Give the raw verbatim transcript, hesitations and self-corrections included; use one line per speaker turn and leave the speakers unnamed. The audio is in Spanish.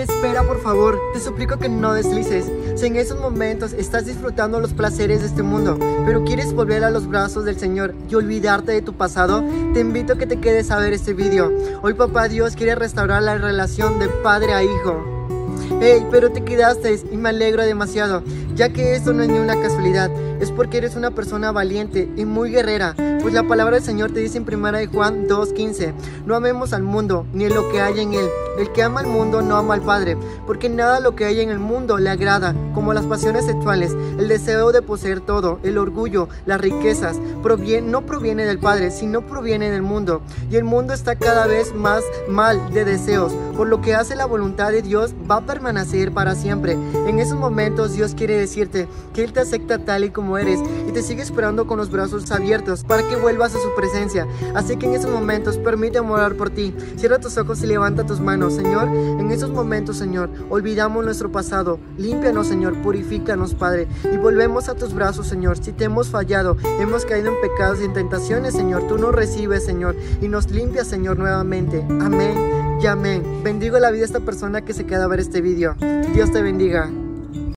espera, por favor. Te suplico que no deslices. Si en esos momentos estás disfrutando los placeres de este mundo, pero quieres volver a los brazos del Señor y olvidarte de tu pasado, te invito a que te quedes a ver este video. Hoy Papá Dios quiere restaurar la relación de padre a hijo. Hey, pero te quedaste y me alegro demasiado, ya que esto no es ni una casualidad, es porque eres una persona valiente y muy guerrera, pues la palabra del Señor te dice en primera de Juan dos quince, no amemos al mundo ni lo que hay en él, el que ama al mundo no ama al Padre, porque nada lo que hay en el mundo le agrada, como las pasiones sexuales, el deseo de poseer todo, el orgullo, las riquezas, proviene, no proviene del Padre, sino proviene del mundo, y el mundo está cada vez más mal de deseos, por lo que hace la voluntad de Dios va a permanecer para siempre. En esos momentos Dios quiere decirte que Él te acepta tal y como eres y te sigue esperando con los brazos abiertos para que vuelvas a su presencia. Así que en esos momentos permíteme orar por ti. Cierra tus ojos y levanta tus manos, Señor. En esos momentos, Señor, olvidamos nuestro pasado. Límpianos, Señor, purifícanos, Padre, y volvemos a tus brazos, Señor. Si te hemos fallado, hemos caído en pecados y en tentaciones, Señor, tú nos recibes, Señor, y nos limpias, Señor, nuevamente. Amén y amén. Bendigo la vida de esta persona que se queda a ver este video. Dios te bendiga.